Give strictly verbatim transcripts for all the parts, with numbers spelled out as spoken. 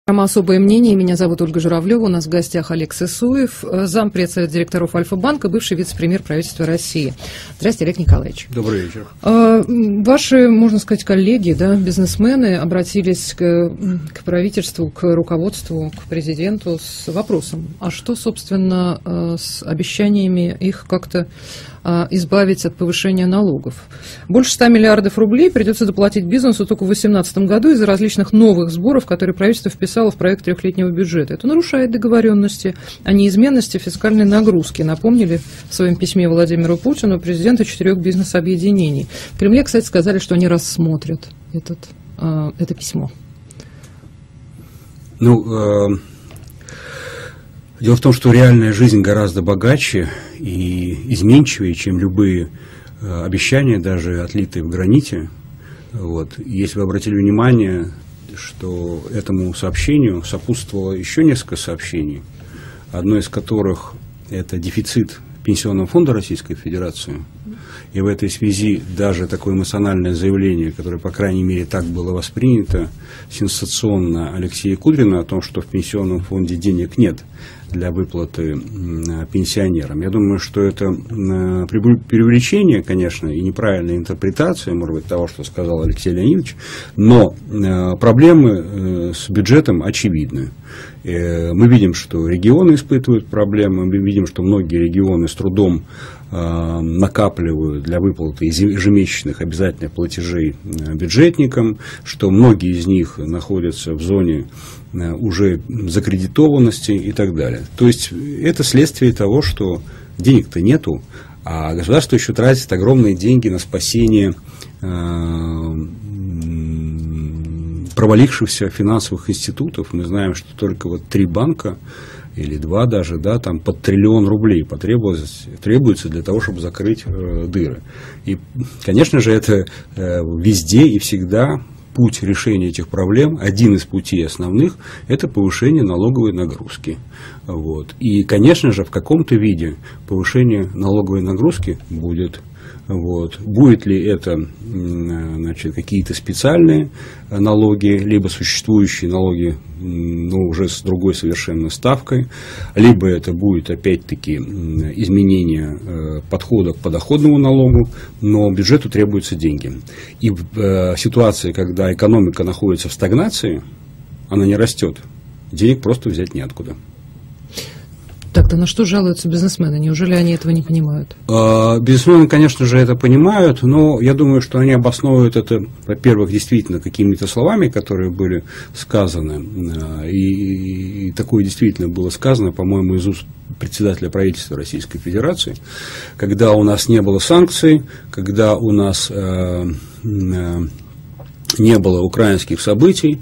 Программа «Особое мнение». Меня зовут Ольга Журавлева. У нас в гостях Олег Сысуев, зампред Совета директоров Альфа-банка, бывший вице-премьер правительства России. Здравствуйте, Олег Николаевич. Добрый вечер. Ваши, можно сказать, коллеги, да, бизнесмены обратились к, к правительству, к руководству, к президенту с вопросом, а что, собственно, с обещаниями их как-то избавить от повышения налогов. Больше ста миллиардов рублей придется доплатить бизнесу только в две тысячи восемнадцатом году из-за различных новых сборов, которые правительство вписало в проект трехлетнего бюджета. Это нарушает договоренности о неизменности фискальной нагрузки, напомнили в своем письме Владимиру Путину президенты четырех бизнес-объединений. В Кремле, кстати, сказали, что они рассмотрят этот, э, это письмо. Ну, э... Дело в том, что реальная жизнь гораздо богаче и изменчивее, чем любые обещания, даже отлитые в граните. Вот. Если вы обратили внимание, что этому сообщению сопутствовало еще несколько сообщений, одно из которых – это дефицит Пенсионного фонда Российской Федерации. И в этой связи даже такое эмоциональное заявление, которое, по крайней мере, так было воспринято сенсационно Алексея Кудрина о том, что в Пенсионном фонде денег нет для выплаты пенсионерам. Я думаю, что это преувеличение, конечно, и неправильная интерпретация, может быть, того, что сказал Алексей Леонидович, но проблемы с бюджетом очевидны. Мы видим, что регионы испытывают проблемы, мы видим, что многие регионы с трудом накапливают для выплаты ежемесячных обязательных платежей бюджетникам, что многие из них находятся в зоне уже закредитованности и так далее. То есть это следствие того, что денег-то нету, а государство еще тратит огромные деньги на спасение провалившихся финансовых институтов. Мы знаем, что только вот три банка или два даже, да, там под триллион рублей потребуется, требуется для того, чтобы закрыть э, дыры. И, конечно же, это э, везде и всегда путь решения этих проблем, один из путей основных, это повышение налоговой нагрузки. Вот. И, конечно же, в каком-то виде повышение налоговой нагрузки будет. Вот. Будет ли это, значит, какие-то специальные налоги, либо существующие налоги, но уже с другой совершенно ставкой, либо это будет опять-таки изменение подхода к подоходному налогу, но бюджету требуются деньги. И в ситуации, когда экономика находится в стагнации, она не растет, денег просто взять неоткуда. Так-то на что жалуются бизнесмены? Неужели они этого не понимают? Бизнесмены, конечно же, это понимают, но я думаю, что они обосновывают это, во-первых, действительно какими-то словами, которые были сказаны, и, и такое действительно было сказано, по-моему, из уст председателя правительства Российской Федерации, когда у нас не было санкций, когда у нас э, э, не было украинских событий,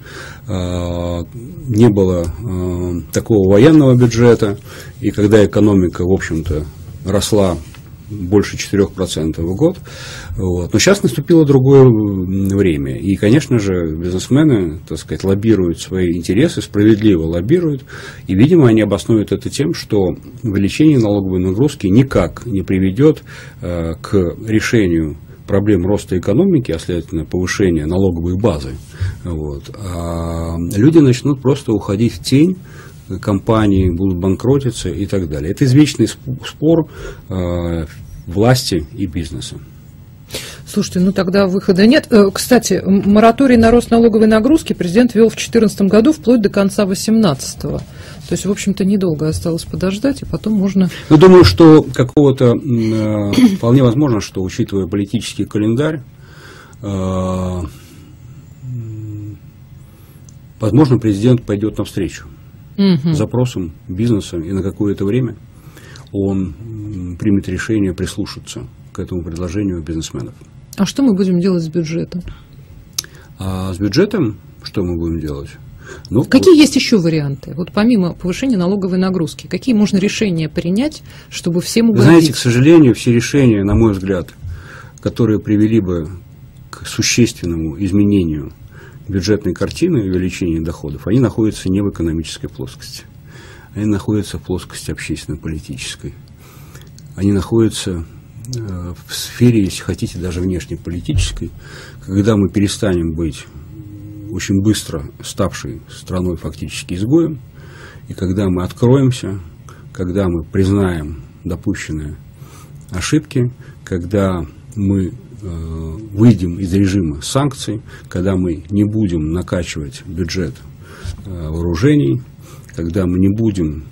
не было такого военного бюджета, и когда экономика, в общем-то, росла больше четырёх процентов в год. Вот. Но сейчас наступило другое время. И, конечно же, бизнесмены, так сказать, лоббируют свои интересы, справедливо лоббируют. И, видимо, они обосновывают это тем, что увеличение налоговой нагрузки никак не приведет э, к решению проблем роста экономики, а следовательно повышения налоговой базы. Вот. А люди начнут просто уходить в тень, компании будут банкротиться и так далее. Это извечный спор э, власти и бизнеса. Слушайте, ну тогда выхода нет. Кстати, мораторий на рост налоговой нагрузки президент ввел в две тысячи четырнадцатом году вплоть до конца две тысячи восемнадцатого. То есть, в общем-то, недолго осталось подождать, и потом можно... Ну, думаю, что какого-то... Э, вполне возможно, что, учитывая политический календарь, э, возможно, президент пойдет навстречу угу. запросам бизнеса, и на какое-то время он примет решение прислушаться к этому предложению бизнесменов. А что мы будем делать с бюджетом? А с бюджетом что мы будем делать? Ну, какие вот есть еще варианты? Вот помимо повышения налоговой нагрузки, какие можно решения принять, чтобы всем угодить? Вы знаете, к сожалению, все решения, на мой взгляд, которые привели бы к существенному изменению бюджетной картины и увеличению доходов, они находятся не в экономической плоскости. Они находятся в плоскости общественно-политической. Они находятся в сфере, если хотите, даже внешнеполитической, когда мы перестанем быть очень быстро ставшей страной фактически изгоем. И когда мы откроемся, когда мы признаем допущенные ошибки, когда мы э, выйдем из режима санкций, когда мы не будем накачивать бюджет э, вооружений, когда мы не будем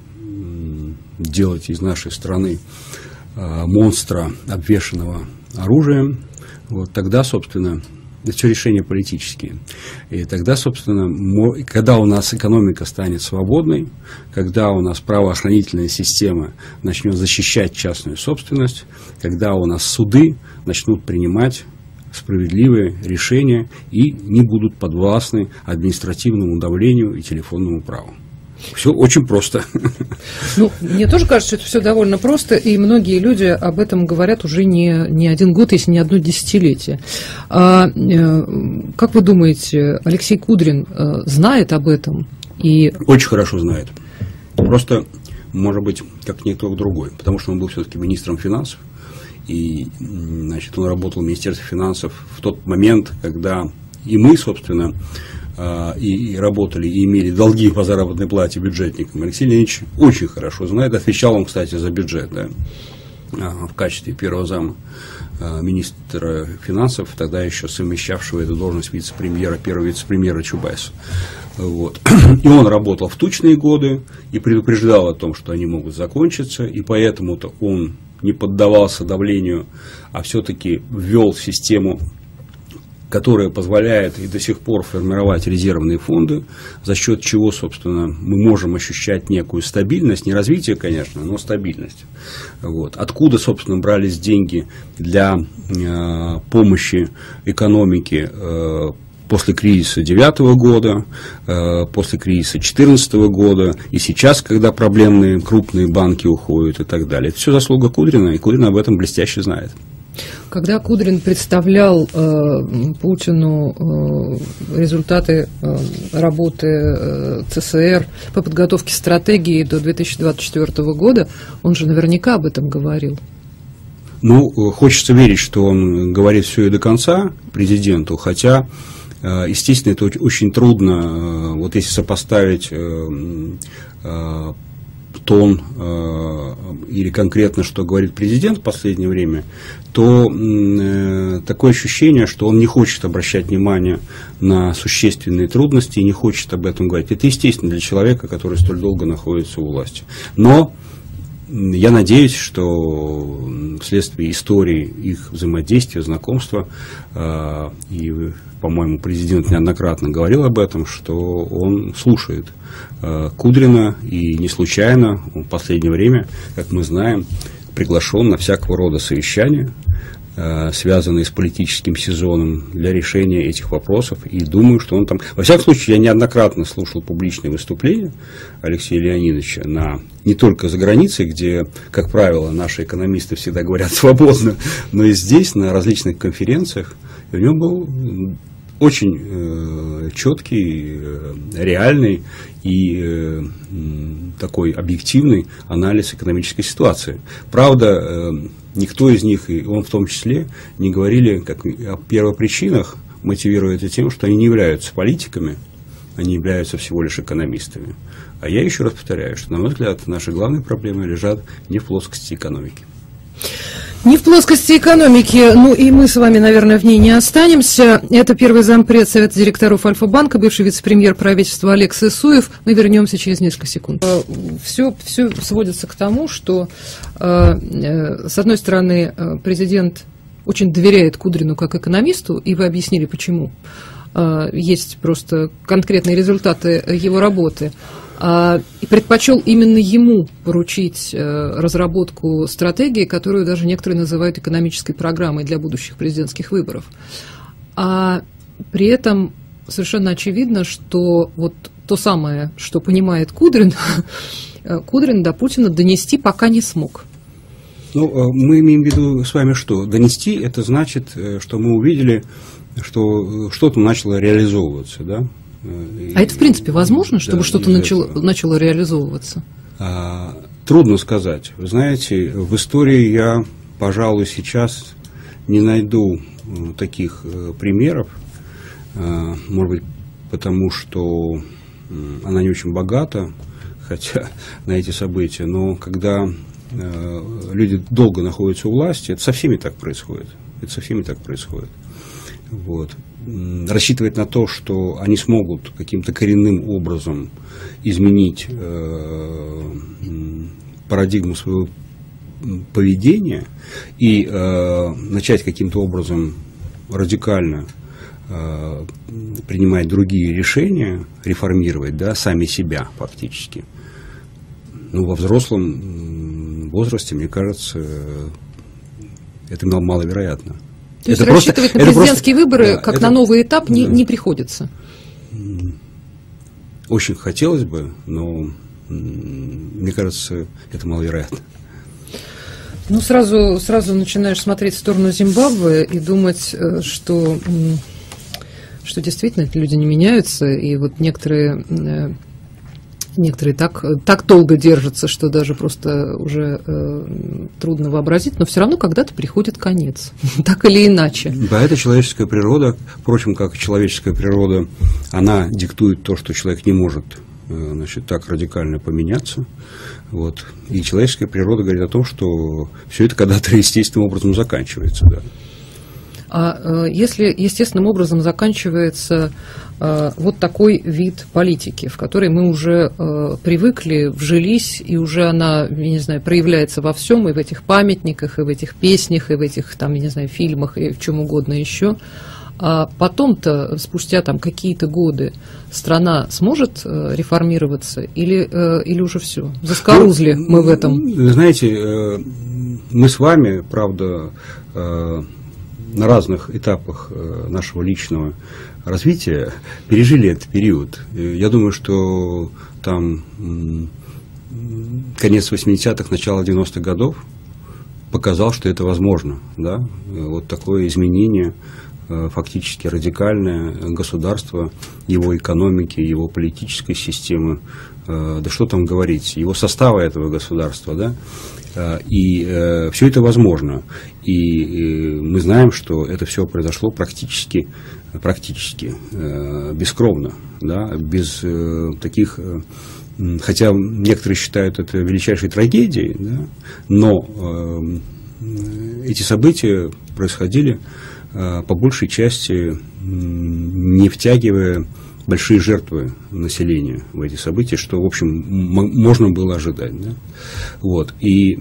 э, делать из нашей страны э, монстра, обвешанного оружием, вот тогда, собственно, это все решения политические. И тогда, собственно, когда у нас экономика станет свободной, когда у нас правоохранительная система начнет защищать частную собственность, когда у нас суды начнут принимать справедливые решения и не будут подвластны административному давлению и телефонному праву. Все очень просто. Ну, мне тоже кажется, что это все довольно просто, и многие люди об этом говорят уже не, не один год, если не одно десятилетие. А, как вы думаете, Алексей Кудрин знает об этом? И... Очень хорошо знает. Просто, может быть, как никто другой, потому что он был все-таки министром финансов, и, значит, он работал в Министерстве финансов в тот момент, когда и мы, собственно, И, и работали, и имели долги по заработной плате бюджетникам. Алексей Леонидович очень хорошо знает, отвечал он, кстати, за бюджет, да, в качестве первого зама министра финансов, тогда еще совмещавшего эту должность вице-премьера, первого вице-премьера Чубайса. Вот. И он работал в тучные годы и предупреждал о том, что они могут закончиться, и поэтому-то он не поддавался давлению, а все-таки ввел систему, которая позволяет и до сих пор формировать резервные фонды, за счет чего, собственно, мы можем ощущать некую стабильность, не развитие, конечно, но стабильность. Вот. Откуда, собственно, брались деньги для э, помощи экономике э, после кризиса девятого года, э, после кризиса четырнадцатого года, и сейчас, когда проблемные крупные банки уходят и так далее. Это все заслуга Кудрина, и Кудрин об этом блестяще знает. Когда Кудрин представлял э, Путину э, результаты э, работы э, ЦСР по подготовке стратегии до две тысячи двадцать четвёртого года, он же наверняка об этом говорил. Ну, хочется верить, что он говорит все и до конца президенту, хотя, э, естественно, это очень трудно, э, вот если сопоставить э, э, тон э, или конкретно, что говорит президент в последнее время, то э, такое ощущение, что он не хочет обращать внимание на существенные трудности и не хочет об этом говорить. Это естественно для человека, который столь долго находится у власти. Но я надеюсь, что вследствие истории их взаимодействия, знакомства, э, и, по-моему, президент неоднократно говорил об этом, что он слушает э, Кудрина, и не случайно он в последнее время, как мы знаем, приглашен на всякого рода совещания, э, связанные с политическим сезоном, для решения этих вопросов. И думаю, что он там... Во всяком случае, я неоднократно слушал публичные выступления Алексея Леонидовича на... не только за границей, где, как правило, наши экономисты всегда говорят свободно, но и здесь, на различных конференциях. И у него был очень э, четкий, э, реальный и э, такой объективный анализ экономической ситуации. Правда, э, никто из них, и он в том числе, не говорили как, о первопричинах, мотивируя это тем, что они не являются политиками, они являются всего лишь экономистами. А я еще раз повторяю, что, на мой взгляд, наши главные проблемы лежат не в плоскости экономики. Не в плоскости экономики, ну и мы с вами, наверное, в ней не останемся. Это первый зампред Совета директоров Альфа-банка, бывший вице-премьер правительства Олег Сысуев. Мы вернемся через несколько секунд. Все, все сводится к тому, что, с одной стороны, президент очень доверяет Кудрину как экономисту, и вы объяснили, почему. Есть просто конкретные результаты его работы. И предпочел именно ему поручить разработку стратегии, которую даже некоторые называют экономической программой для будущих президентских выборов. А при этом совершенно очевидно, что вот то самое, что понимает Кудрин, Кудрин до Путина донести пока не смог. Ну, мы имеем в виду с вами что? Донести – это значит, что мы увидели, что что-то начало реализовываться, да? А это, в принципе, возможно, чтобы да, что-то начало, начало реализовываться? А, трудно сказать. Вы знаете, в истории я, пожалуй, сейчас не найду таких примеров, может быть, потому что она не очень богата, хотя на эти события, но когда э, люди долго находятся у власти, это со всеми так происходит. Это со всеми так происходит. Вот. Рассчитывать на то, что они смогут каким-то коренным образом изменить э, парадигму своего поведения и э, начать каким-то образом радикально э, принимать другие решения, реформировать, да, сами себя фактически. Ну, во взрослом возрасте, мне кажется, это маловероятно. То есть это рассчитывать просто, на президентские просто, выборы, да, как это, на новый этап, не, да. не приходится? Очень хотелось бы, но мне кажется, это маловероятно. Ну, сразу, сразу начинаешь смотреть в сторону Зимбабве и думать, что, что действительно эти люди не меняются, и вот некоторые, некоторые так, так долго держатся, что даже просто уже э, трудно вообразить, но все равно когда-то приходит конец, так или иначе. Да, это человеческая природа, впрочем, как человеческая природа, она диктует то, что человек не может, значит, так радикально поменяться. Вот. И человеческая природа говорит о том, что все это когда-то естественным образом заканчивается. Да. А э, если естественным образом заканчивается э, вот такой вид политики, в которой мы уже э, привыкли, вжились, и уже она, я не знаю, проявляется во всем, и в этих памятниках, и в этих песнях, и в этих, там, я не знаю, фильмах, и в чем угодно еще, а потом-то, спустя там какие-то годы, страна сможет э, реформироваться или, э, или уже все? Заскорузли ну, мы в этом? Знаете, э, мы с вами, правда, э, на разных этапах э, нашего личного развития пережили этот период. Я думаю, что там э, конец восьмидесятых, начало девяностых годов показал, что это возможно. Да? Вот такое изменение, фактически радикальное государство, его экономики, его политической системы, да что там говорить, его состава этого государства, да, и все это возможно. И мы знаем, что это все произошло практически, практически бескровно, да, без таких, хотя некоторые считают это величайшей трагедией, да, но эти события происходили по большей части не втягивая большие жертвы населения в эти события, что, в общем, можно было ожидать. Да? Вот. И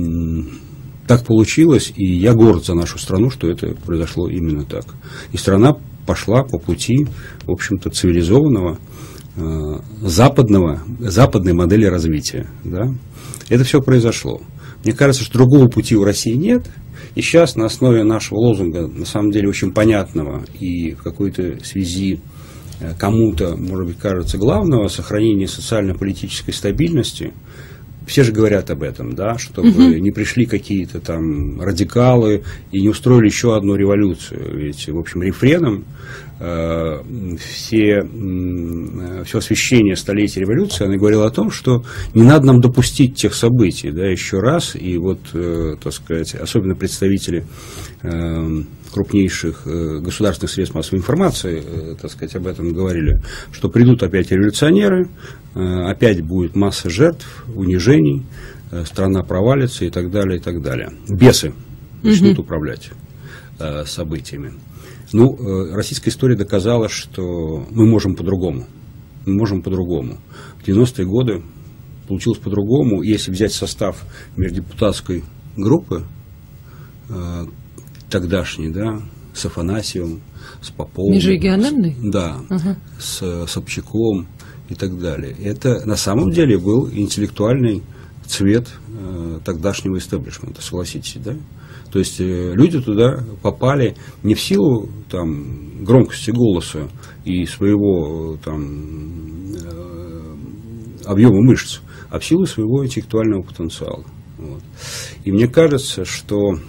так получилось, и я горд за нашу страну, что это произошло именно так. И страна пошла по пути, в общем-то, цивилизованного, западного, западной модели развития. Да? Это все произошло. Мне кажется, что другого пути у России нет. И сейчас на основе нашего лозунга, на самом деле очень понятного и в какой-то связи кому-то, может быть, кажется главного, сохранение социально-политической стабильности, все же говорят об этом, да, чтобы угу. не пришли какие-то там радикалы и не устроили еще одну революцию. Ведь, в общем, рефреном э, все, э, все освещение столетия революции, она говорила о том, что не надо нам допустить тех событий, да, еще раз. И вот, э, так сказать, особенно представители э, крупнейших э, государственных средств массовой информации, э, так сказать, об этом говорили, что придут опять революционеры, э, опять будет масса жертв, унижений, э, страна провалится и так далее, и так далее. Бесы начнут угу. управлять э, событиями. Ну, э, российская история доказала, что мы можем по-другому. Мы можем по-другому. В девяностые годы получилось по-другому. Если взять состав междепутатской группы, э, тогдашний, да, с Афанасьевым, с Поповым. Межрегиональный? Да, ага. с Собчаком и так далее. Это на самом деле был интеллектуальный цвет э, тогдашнего истеблишмента, согласитесь, да? То есть э, люди туда попали не в силу там, громкости голоса и своего там, э, объема мышц, а в силу своего интеллектуального потенциала. Вот. И мне кажется, что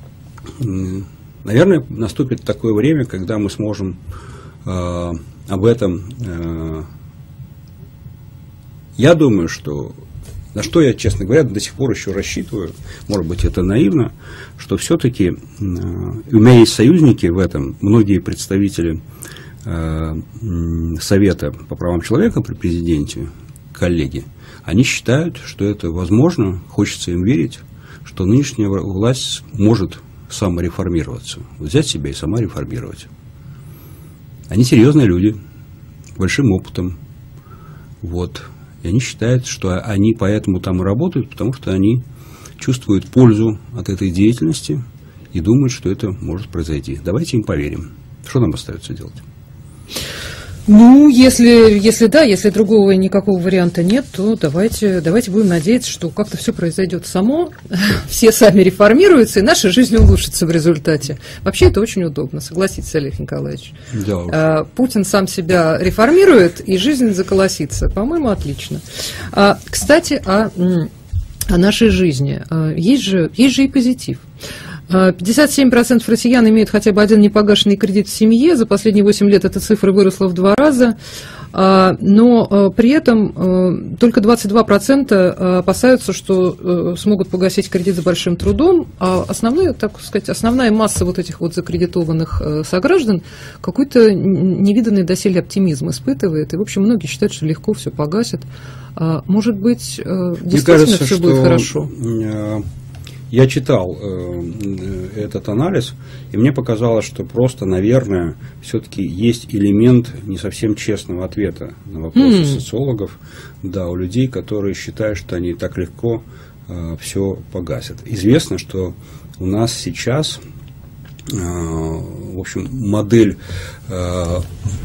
наверное, наступит такое время, когда мы сможем э, об этом... Э, я думаю, что... На что я, честно говоря, до сих пор еще рассчитываю, может быть, это наивно, что все-таки, э, у меня есть союзники в этом, многие представители Совета по правам человека при президенте, коллеги, они считают, что это возможно, хочется им верить, что нынешняя власть может самореформироваться, взять себя и сама реформировать. Они серьезные люди, с большим опытом, вот, и они считают, что они поэтому там и работают, потому что они чувствуют пользу от этой деятельности и думают, что это может произойти. Давайте им поверим. Что нам остается делать? Ну, если, если да, если другого никакого варианта нет, то давайте, давайте будем надеяться, что как-то все произойдет само, все сами реформируются, и наша жизнь улучшится в результате. Вообще это очень удобно, согласитесь, Олег Николаевич. Да. Путин сам себя реформирует, и жизнь заколосится. По-моему, отлично. Кстати, о, о нашей жизни. Есть же, есть же и позитив. пятьдесят семь процентов россиян имеют хотя бы один непогашенный кредит в семье. За последние восемь лет эта цифра выросла в два раза. Но при этом только двадцать два процента опасаются, что смогут погасить кредит с большим трудом. А основная, так сказать, основная масса вот этих вот закредитованных сограждан какой-то невиданный доселе оптимизм испытывает. И, в общем, многие считают, что легко все погасят. Может быть, действительно все будет хорошо. Я читал э, этот анализ, и мне показалось, что просто, наверное, все-таки есть элемент не совсем честного ответа на вопросы mm. социологов, да, у людей, которые считают, что они так легко э, все погасят. Известно, что у нас сейчас, э, в общем, модель э,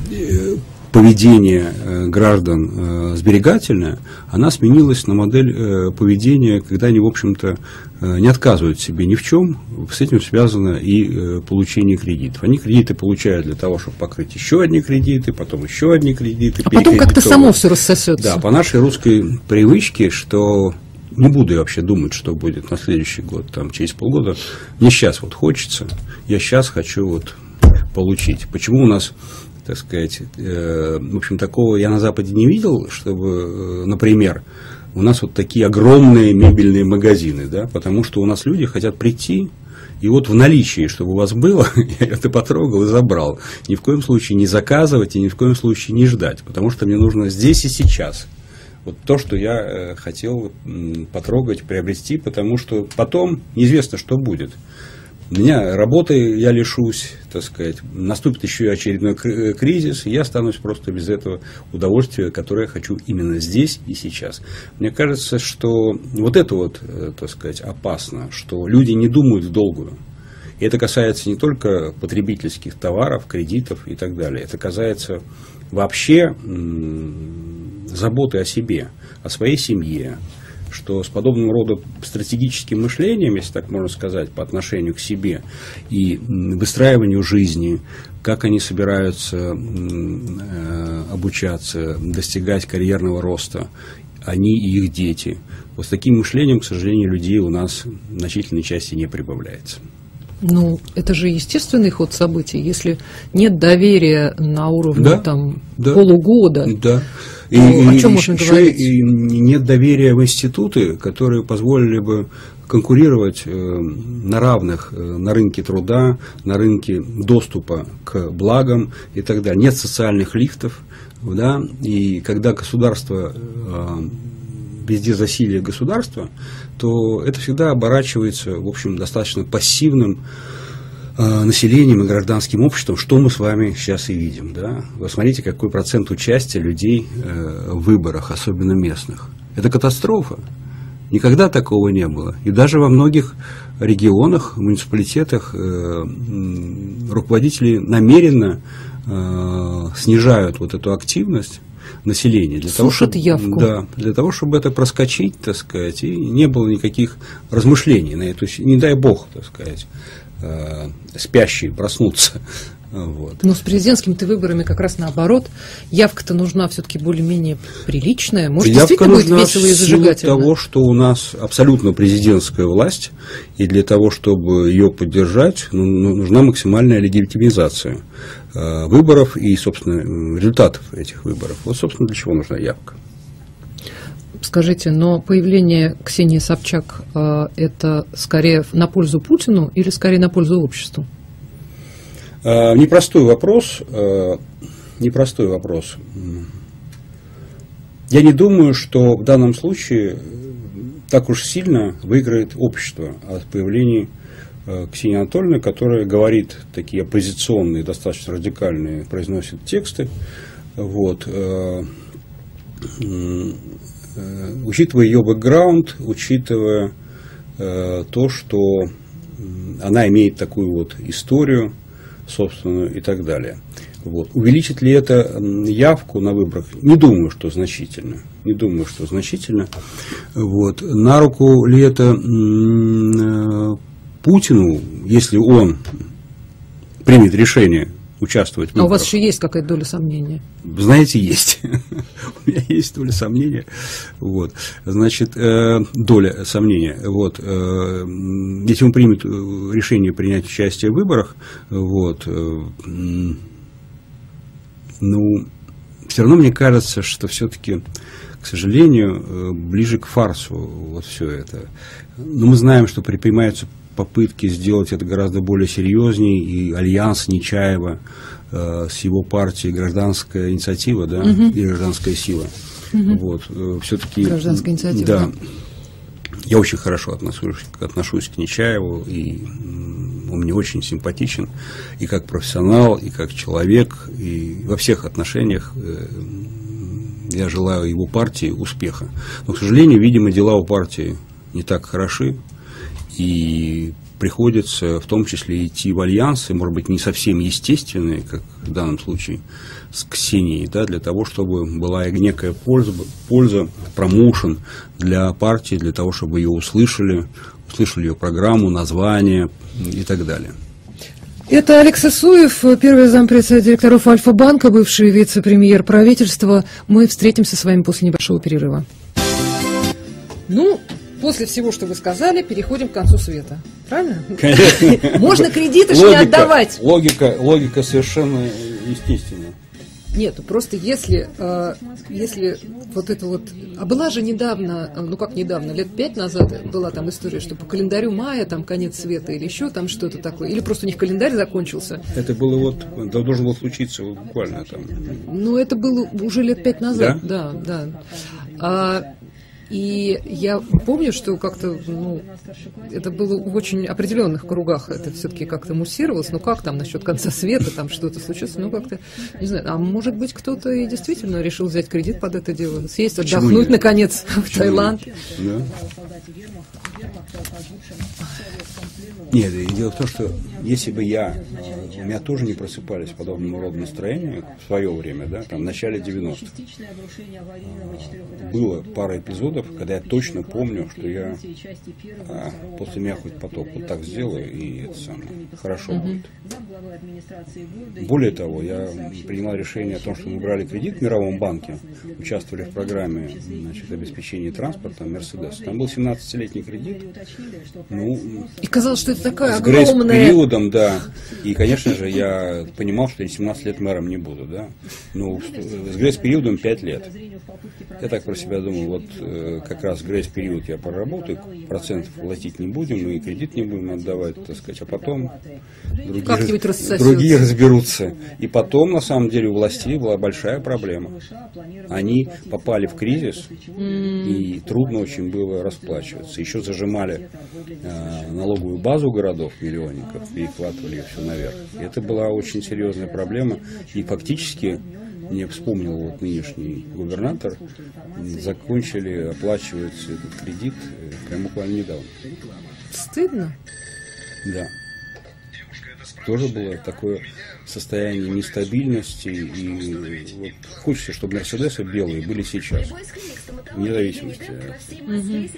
поведение граждан сберегательное, она сменилась на модель поведения, когда они, в общем-то, не отказывают себе ни в чем. С этим связано и получение кредитов. Они кредиты получают для того, чтобы покрыть еще одни кредиты, потом еще одни кредиты. А потом как-то само все рассосется. Да, по нашей русской привычке, что не буду я вообще думать, что будет на следующий год, там, через полгода. Мне сейчас вот хочется, я сейчас хочу вот получить. Почему у нас, так сказать, э, в общем, такого я на Западе не видел, чтобы, э, например, у нас вот такие огромные мебельные магазины, да, потому что у нас люди хотят прийти, и вот в наличии, чтобы у вас было, я это потрогал и забрал. Ни в коем случае не заказывать и ни в коем случае не ждать, потому что мне нужно здесь и сейчас. Вот то, что я э, хотел м, потрогать, приобрести, потому что потом неизвестно, что будет. У меня работы я лишусь, так сказать, наступит еще и очередной кризис, и я останусь просто без этого удовольствия, которое я хочу именно здесь и сейчас. Мне кажется, что вот это вот, так сказать, опасно, что люди не думают в долгую. И это касается не только потребительских товаров, кредитов и так далее. Это касается вообще м- заботы о себе, о своей семье. Что с подобным рода стратегическим мышлением, если так можно сказать, по отношению к себе и выстраиванию жизни, как они собираются обучаться, достигать карьерного роста, они и их дети. Вот с таким мышлением, к сожалению, людей у нас в значительной части не прибавляется. Ну, это же естественный ход событий. Если нет доверия на уровне да, там, да, полугода, да. И, и, о чем и можно еще говорить? И нет доверия в институты, которые позволили бы конкурировать на равных на рынке труда, на рынке доступа к благам и так далее. Нет социальных лифтов, да, и когда государство, везде засилие государства, то это всегда оборачивается, в общем, достаточно пассивным населением и гражданским обществом, что мы с вами сейчас и видим. Да? Вы смотрите, какой процент участия людей в выборах, особенно местных. Это катастрофа. Никогда такого не было. И даже во многих регионах, муниципалитетах руководители намеренно снижают вот эту активность населения. Для того, чтобы, явку. Да, для того, чтобы это проскочить, так сказать, и не было никаких размышлений на эту, не дай бог, так сказать, спящие проснуться. Вот. Но с президентскими-то выборами как раз наоборот. Явка-то нужна все-таки более-менее приличная. Может, Явка действительно будет нужна весело и зажигательно. в силу того, что у нас абсолютно президентская власть, и для того, чтобы ее поддержать, ну, нужна максимальная легитимизация э, выборов и, собственно, результатов этих выборов. Вот, собственно, для чего нужна явка. Скажите, но появление Ксении Собчак э, это скорее на пользу Путину или скорее на пользу обществу? Непростой вопрос. Непростой вопрос. Я не думаю, что в данном случае так уж сильно выиграет общество от появления Ксении Анатольевны, которая говорит такие оппозиционные, достаточно радикальные, произносит тексты. Вот. Учитывая ее бэкграунд, учитывая то, что она имеет такую вот историю собственную и так далее. Вот. Увеличит ли это явку на выборах? Не думаю, что значительно. Не думаю, что значительно. Вот. На руку ли это Путину, если он примет решение участвовать в выборах? А у вас еще есть какая-то доля сомнения? Знаете, есть. У меня есть доля сомнения. Вот. Значит, доля сомнения. Вот. Если он примет решение принять участие в выборах, вот, ну, все равно мне кажется, что все-таки, к сожалению, ближе к фарсу вот все это. Но мы знаем, что предпринимаются попытки сделать это гораздо более серьезнее, и альянс Нечаева э, с его партией «Гражданская инициатива», да, угу. и «Гражданская сила». Угу. Вот, э, все-таки, «Гражданская инициатива». Да, да. Я очень хорошо отношусь, отношусь к Нечаеву, и он мне очень симпатичен и как профессионал, и как человек, и во всех отношениях я желаю его партии успеха. Но, к сожалению, видимо, дела у партии не так хороши, и приходится в том числе идти в альянсы, может быть, не совсем естественные, как в данном случае с Ксенией, да, для того, чтобы была некая польза, польза, промоушен для партии, для того, чтобы ее услышали, услышали ее программу, название и так далее. Это Алекс Исуев, первый зампредседателя директоров Альфа-банка, бывший вице-премьер правительства. Мы встретимся с вами после небольшого перерыва. Ну, после всего, что вы сказали, переходим к концу света. Правильно? Конечно. Можно кредиты же не отдавать. Логика, логика совершенно естественная. Нет, просто если, э, если вот это вот... А была же недавно, ну как недавно, лет пять назад была там история, что по календарю мая там конец света или еще там что-то такое, или просто у них календарь закончился. Это было вот, это должно было случиться вот буквально там. Ну, это было уже лет пять назад, да, да. да. А, и я помню, что как-то, ну, это было в очень определенных кругах, это все-таки как-то муссировалось, ну как там насчет конца света, там что-то случилось, ну как-то, не знаю, а может быть кто-то и действительно решил взять кредит под это дело, съесть, отдохнуть, Почему наконец, Почему в Таиланд. Да. Нет, дело в том, что если бы я, у меня тоже не просыпались подобного рода настроения в свое время, да, там в начале девяностых, было пара эпизодов, когда я точно помню, что я а, после меня хоть поток вот так сделаю, и это самое, хорошо угу. будет. Более того, я принимал решение о том, что мы брали кредит в Мировом банке, участвовали в программе, значит, обеспечения транспортом Мерседес. Там был семнадцатилетний кредит. Ну, и казалось, что это такая с огромная... грейс-периодом, да. И, конечно же, я понимал, что я семнадцать лет мэром не буду, да. Ну, с грейс-периодом пять лет. Я так про себя думаю, вот э, как раз грейс-период я проработаю, процентов платить не будем, и кредит не будем отдавать, так сказать, а потом другие, другие разберутся. И потом, на самом деле, у властей была большая проблема. Они попали в кризис, и трудно очень было расплачиваться. Еще зажимали э, налоговую базу городов-миллионников, перехватывали ее все наверх. И это была очень серьезная проблема, и фактически... Мне вспомнил вот нынешний губернатор, закончили оплачивать этот кредит прямо буквально недавно. Стыдно? Да. Тоже было такое состояние нестабильности, и вот хочется, чтобы Мерседесы белые были сейчас, вне зависимости от... Угу.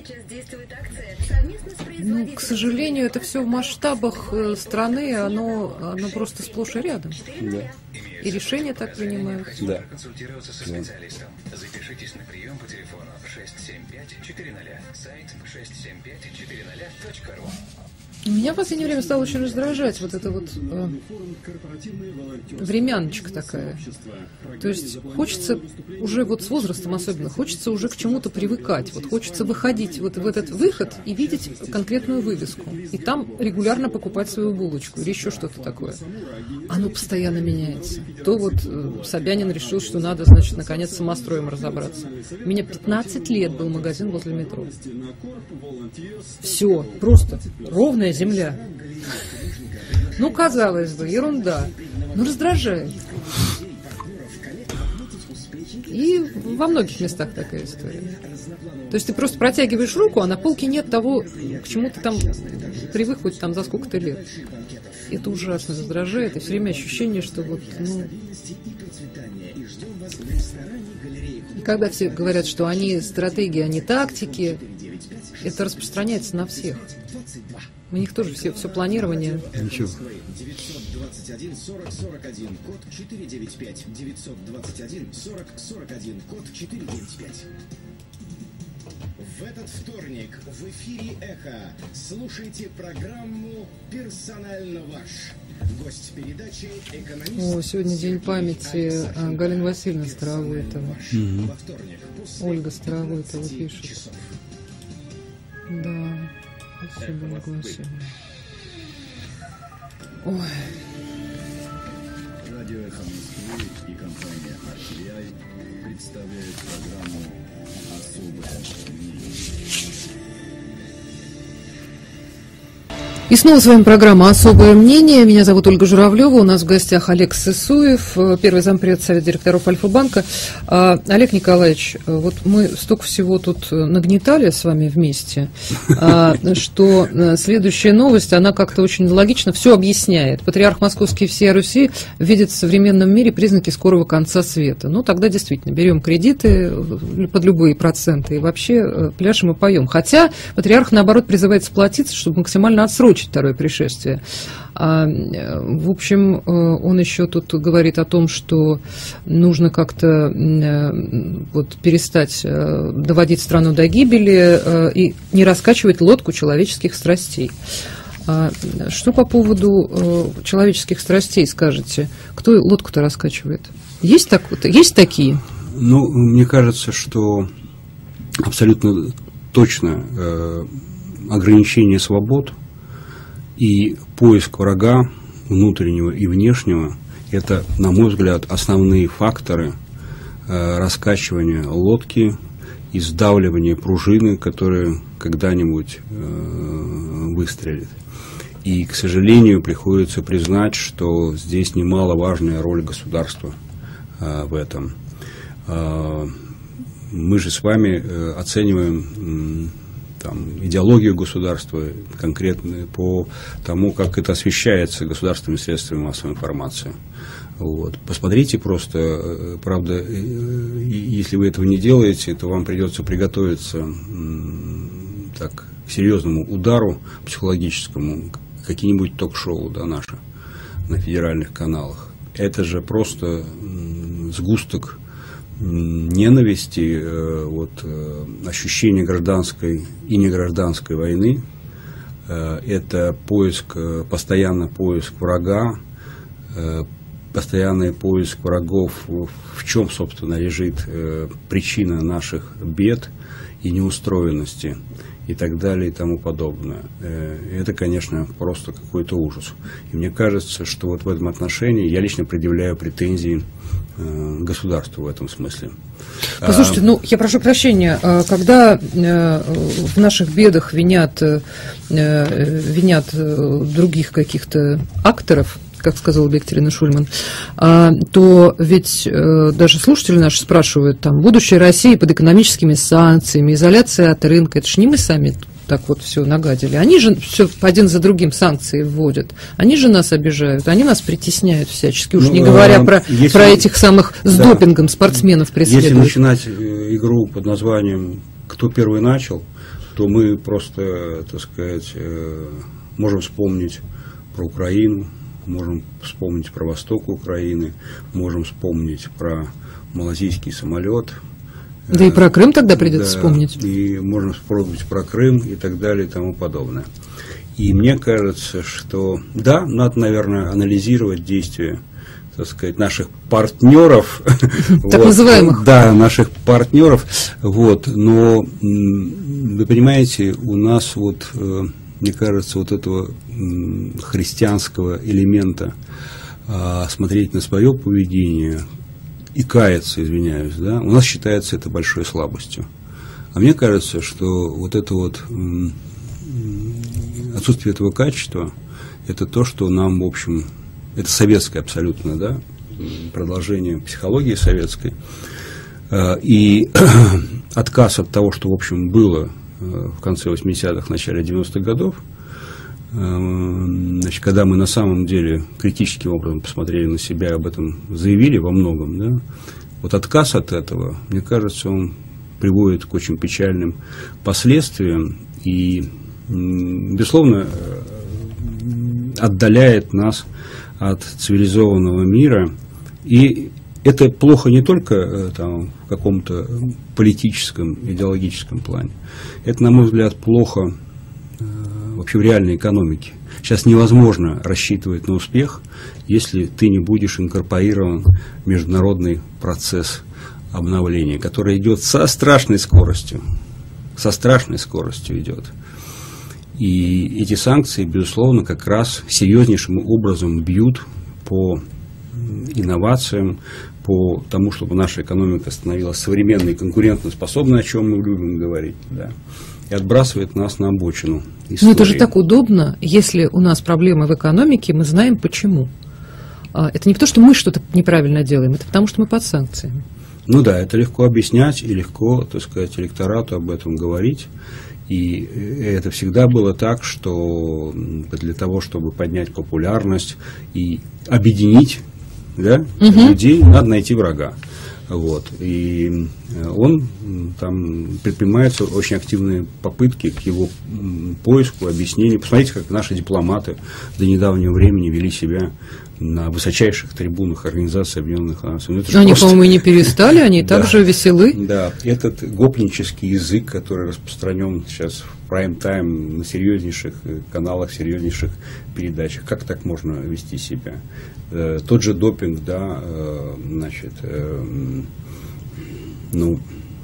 Ну, к сожалению, это все в масштабах страны, оно, оно просто сплошь и рядом. Да. И решения так принимаются. Да. Запишитесь на прием по телефону шесть семь пять четыре ноль, сайт шесть семь пять четыре ноль точка ру. Меня в последнее время стало очень раздражать вот эта вот э, времяночка такая. То есть хочется уже вот с возрастом особенно, хочется уже к чему-то привыкать. Вот хочется выходить вот в этот выход и видеть конкретную вывеску. И там регулярно покупать свою булочку или еще что-то такое. Оно постоянно меняется. То вот э, Собянин решил, что надо, значит, наконец с самостроем разобраться. У меня пятнадцать лет был магазин возле метро. Все, просто ровная земля. Ну, казалось бы, ерунда. Ну, раздражает. И во многих местах такая история. То есть ты просто протягиваешь руку, а на полке нет того, к чему ты там привык хоть там за сколько-то лет. Это ужасно раздражает, и все время ощущение, что вот, ну... И когда все говорят, что они стратегии, они тактики, это распространяется на всех. У них тоже все, все планирование. Ничего. девятьсот двадцать один сорок сорок один, код четыре девять пять. девятьсот двадцать один сорок сорок один, код четыре девять пять. В этот вторник в эфире «Эхо» слушайте программу «Персонально ваш». Гость передачи экономист... О, сегодня день памяти Галины Васильевны Старовойтовой. Mm-hmm. Ольга Старовойтова пишет. Да, спасибо, Ольга Васильевна. Ой. Радио «Эхо Москвы» и компания «ар ти ай» представляют программу «Особое мнение». И снова с вами программа «Особое мнение». Меня зовут Ольга Журавлева. У нас в гостях Олег Сысуев, первый зампред Совета директоров Альфа-банка. Олег Николаевич, вот мы столько всего тут нагнетали с вами вместе, что следующая новость, она как-то очень логично все объясняет. Патриарх Московский всея Руси видит в современном мире признаки скорого конца света. Ну, тогда действительно берем кредиты под любые проценты и вообще пляшем и поем. Хотя патриарх, наоборот, призывает сплотиться, чтобы максимально отсрочить второе пришествие. А, в общем, он еще тут говорит о том, что нужно как-то вот, перестать доводить страну до гибели и не раскачивать лодку человеческих страстей. А что по поводу человеческих страстей скажете? Кто лодку-то раскачивает? Есть, так, есть такие? Ну, мне кажется, что абсолютно точно э, ограничение свобод и поиск врага внутреннего и внешнего – это, на мой взгляд, основные факторы э, раскачивания лодки и сдавливания пружины, которая когда-нибудь э, выстрелит. И, к сожалению, приходится признать, что здесь немаловажная роль государства э, в этом. Э, мы же с вами э, оцениваем э, там, идеологию государства конкретно по тому, как это освещается государственными средствами массовой информации. Вот. Посмотрите просто, правда, если вы этого не делаете, то вам придется приготовиться так, к серьезному удару психологическому, какие-нибудь ток-шоу, да, наши на федеральных каналах. Это же просто сгусток ненависти, вот, ощущение гражданской и негражданской войны, это поиск, постоянно поиск врага, постоянный поиск врагов, в чем, собственно, лежит причина наших бед и неустроенности и так далее и тому подобное. Это, конечно, просто какой-то ужас. И мне кажется, что вот в этом отношении я лично предъявляю претензии государству в этом смысле. Послушайте, ну, я прошу прощения, когда в наших бедах винят, винят других каких-то акторов, как сказала Екатерина Шульман, то ведь даже слушатели наши спрашивают, там, будущее России под экономическими санкциями, изоляция от рынка, это же не мы сами так вот все нагадили. Они же все один за другим санкции вводят. Они же нас обижают, они нас притесняют всячески, уж ну, не говоря а, про, если, про этих самых с да, допингом спортсменов преследуют. Если начинать игру под названием «Кто первый начал», то мы просто, так сказать, можем вспомнить про Украину, можем вспомнить про восток Украины, можем вспомнить про малазийский самолет. Да и про Крым тогда придется да, вспомнить. И можно вспомнить про Крым и так далее и тому подобное. И мне кажется, что да, надо, наверное, анализировать действия, так сказать, наших партнеров. Так называемых. Да, наших партнеров. Вот, но вы понимаете, у нас вот, мне кажется, вот этого христианского элемента смотреть на свое поведение и каяться, извиняюсь, да, у нас считается это большой слабостью. А мне кажется, что вот это вот отсутствие этого качества, это то, что нам, в общем, это советское абсолютно, да, продолжение психологии советской. И отказ от того, что, в общем, было в конце восьмидесятых, начале девяностых годов, значит, когда мы на самом деле критическим образом посмотрели на себя и об этом заявили во многом, да, вот отказ от этого, мне кажется, он приводит к очень печальным последствиям и, безусловно, отдаляет нас от цивилизованного мира. И это плохо не только там, в каком-то политическом, идеологическом плане. Это, на мой взгляд, плохо э, вообще в реальной экономике. Сейчас невозможно рассчитывать на успех, если ты не будешь инкорпорирован в международный процесс обновления, который идет со страшной скоростью. Со страшной скоростью идет. И эти санкции, безусловно, как раз серьезнейшим образом бьют по инновациям, по тому, чтобы наша экономика становилась современной и конкурентоспособной, о чем мы любим говорить, да, и отбрасывает нас на обочину истории. Ну, это же так удобно, если у нас проблемы в экономике, мы знаем почему. Это не потому, что мы что-то неправильно делаем, это потому, что мы под санкциями. Ну да, это легко объяснять и легко, так сказать, электорату об этом говорить. И это всегда было так, что для того, чтобы поднять популярность и объединить, да, угу. людей, надо найти врага. Вот. И он там предпринимаются очень активные попытки к его поиску, объяснению. Посмотрите, как наши дипломаты до недавнего времени вели себя на высочайших трибунах Организации Объединенных Наций. Ну, они, просто... по-моему, и не перестали, они да, также веселы. Да, этот гопнический язык, который распространен сейчас в прайм-тайм на серьезнейших каналах, серьезнейших передачах, как так можно вести себя? Э, тот же допинг, да, э, значит, э, ну...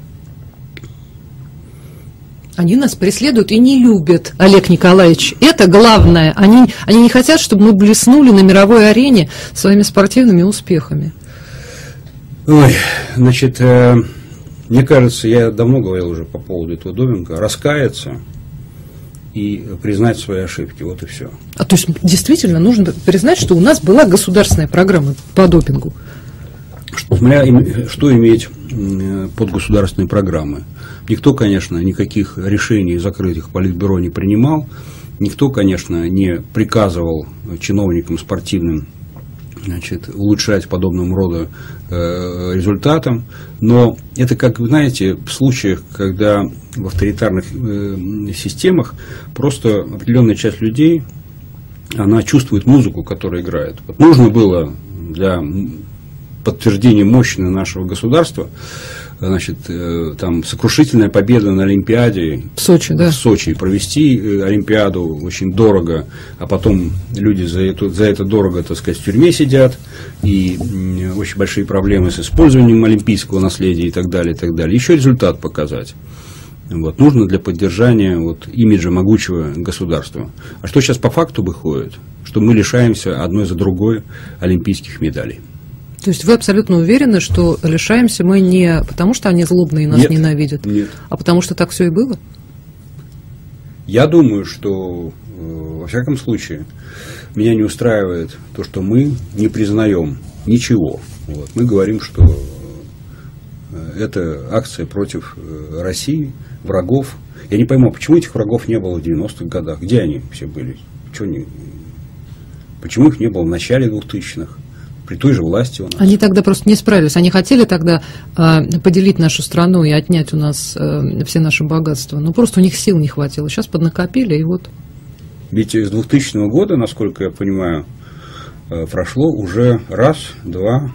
Они нас преследуют и не любят, Олег Николаевич. Это главное. Они, они не хотят, чтобы мы блеснули на мировой арене своими спортивными успехами. Ой, значит, э, мне кажется, я давно говорил уже по поводу этого допинга, раскаяться и признать свои ошибки. Вот и все. А то есть действительно нужно признать, что у нас была государственная программа по допингу. Что, что иметь под государственной программой? Никто, конечно, никаких решений закрытых политбюро не принимал. Никто, конечно, не приказывал чиновникам спортивным, значит, улучшать подобным рода э, результатам. Но это, как вы знаете, в случаях, когда в авторитарных э, системах просто определенная часть людей, она чувствует музыку, которая играет. Вот нужно было для подтверждения мощности нашего государства, значит, там сокрушительная победа на Олимпиаде в Сочи, да. в Сочи, провести Олимпиаду очень дорого, а потом люди за это, за это дорого, так сказать, в тюрьме сидят, и очень большие проблемы с использованием олимпийского наследия и так далее, и так далее. Еще результат показать. Вот, нужно для поддержания вот, имиджа могучего государства. А что сейчас по факту выходит? Что мы лишаемся одной за другой олимпийских медалей. То есть вы абсолютно уверены, что лишаемся мы не потому, что они злобные и нас нет, ненавидят, нет. а потому что так все и было? Я думаю, что, во всяком случае, меня не устраивает то, что мы не признаем ничего. Вот. Мы говорим, что это акция против России, врагов. Я не пойму, почему этих врагов не было в девяностых годах? Где они все были? Чего не... Почему их не было в начале двухтысячных? При той же власти у нас. Они тогда просто не справились. Они хотели тогда э, поделить нашу страну и отнять у нас э, все наши богатства. Но просто у них сил не хватило. Сейчас поднакопили, и вот. Ведь с двухтысячного года, насколько я понимаю, э, прошло уже раз, два,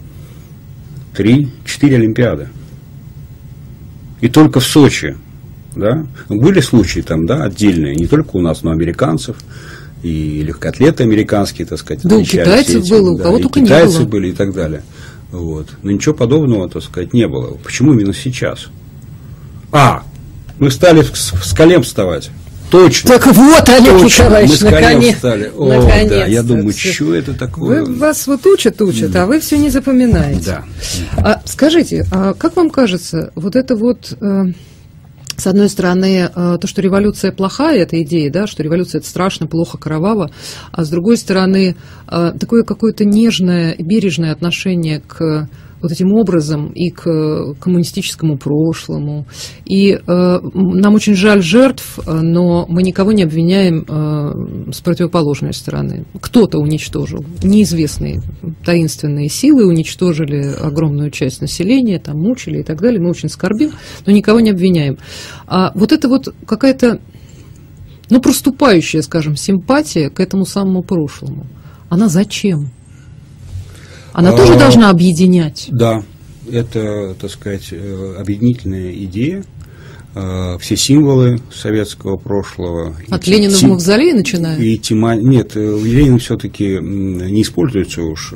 три, четыре Олимпиады. И только в Сочи да. Были случаи там, да, отдельные, не только у нас, но американцев, и легкоатлеты американские, так сказать. Да, у китайцев этим, было, у да, кого и только китайцы не было. были и так далее. Вот. Но ничего подобного, так сказать, не было. Почему именно сейчас? А, мы стали с колен вставать. Точно. Так вот, Олег Точно. Николаевич, мы наконец, стали. О, наконец. Да, я думаю, что это такое? Вы, вас вот учат, учат, а вы все не запоминаете. Да. А, скажите, а как вам кажется, вот это вот... Э, с одной стороны, то, что революция плохая, эта идея, да, что революция – это страшно, плохо, кроваво, а с другой стороны, такое какое-то нежное, бережное отношение к вот этим образом и к коммунистическому прошлому. И э, нам очень жаль жертв, но мы никого не обвиняем э, с противоположной стороны. Кто-то уничтожил, неизвестные таинственные силы уничтожили огромную часть населения, там мучили и так далее. Мы очень скорбим, но никого не обвиняем. А вот это вот какая-то, ну, проступающая, скажем, симпатия к этому самому прошлому, она зачем? Она тоже а, должна объединять. Да, это, так сказать, объединительная идея. Все символы советского прошлого. От Ленина в мавзолее начиная? И тема... Нет, Ленин все-таки не используется уж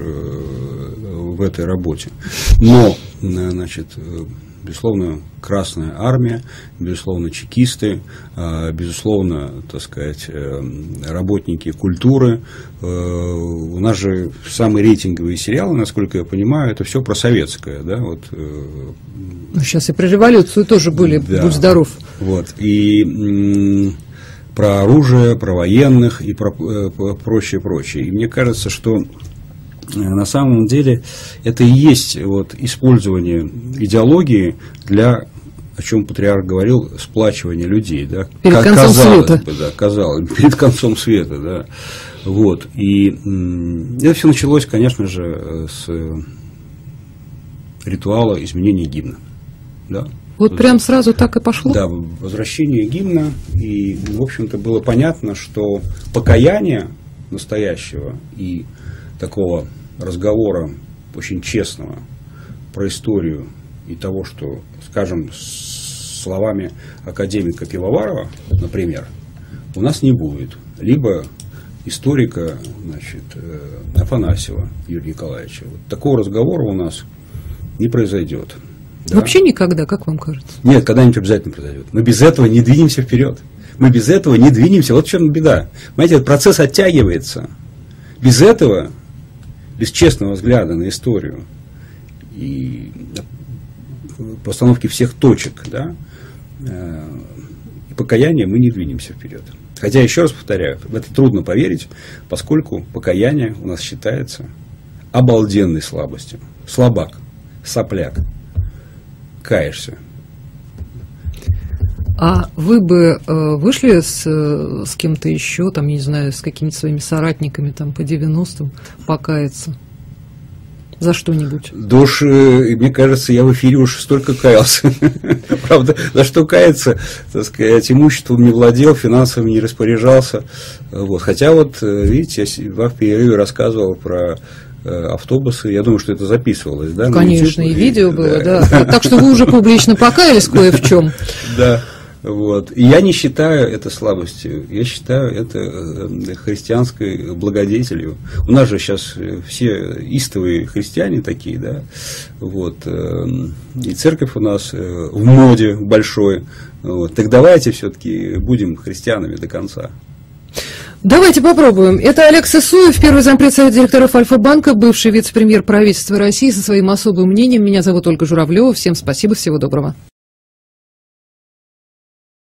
в этой работе. Но, значит, безусловно, Красная Армия, безусловно, чекисты, безусловно, так сказать, работники культуры. У нас же самые рейтинговые сериалы, насколько я понимаю, это все про советское, да, вот. Ну, сейчас и про революцию тоже были, да, будь здоров. Вот, и м- про оружие, про военных и про прочее, прочее. И мне кажется, что на самом деле это и есть вот использование идеологии для, о чем патриарх говорил, сплачивания людей, да, перед как концом казалось света. Бы, да, казалось, перед концом света, да. Вот. И м- это все началось, конечно же, с ритуала изменения гимна. Да? Вот прям сразу так и пошло? Да, возвращение гимна. И, в общем-то, было понятно, что покаяние настоящего и такого разговора очень честного про историю и того, что, скажем, словами академика Пивоварова, например, у нас не будет. Либо историка, значит, Афанасьева Юрия Николаевича. Вот такого разговора у нас не произойдет. Да? Вообще никогда, как вам кажется? Нет, когда-нибудь обязательно произойдет. Мы без этого не двинемся вперед. Мы без этого не двинемся. Вот в чем беда. Понимаете, этот процесс оттягивается. Без этого, без честного взгляда на историю и постановки всех точек, да, и покаяния, мы не двинемся вперед. Хотя, еще раз повторяю, в это трудно поверить, поскольку покаяние у нас считается обалденной слабостью. Слабак, сопляк. Каешься. А вы бы э, вышли с, с кем-то еще, там, не знаю, с какими-то своими соратниками там, по девяностым покаяться? За что-нибудь? Да уж, мне кажется, я в эфире уж столько каялся. Правда, за что каяться, так сказать, имуществом не владел, финансами не распоряжался. Вот. Хотя вот, видите, я в перерыве рассказывал про автобусы, я думаю, что это записывалось, да? Конечно, и видео было, да. Так что вы уже публично покаялись кое в чем. Да. Вот. И я не считаю это слабостью, я считаю это христианской благодетелью. У нас же сейчас все истовые христиане такие, да, вот, и церковь у нас в моде большой, вот. Так давайте все-таки будем христианами до конца. Давайте попробуем. Это Олег Сысоев, первый зампред совета директоров Альфа-банка, бывший вице-премьер правительства России со своим особым мнением. Меня зовут Ольга Журавлева. Всем спасибо, всего доброго.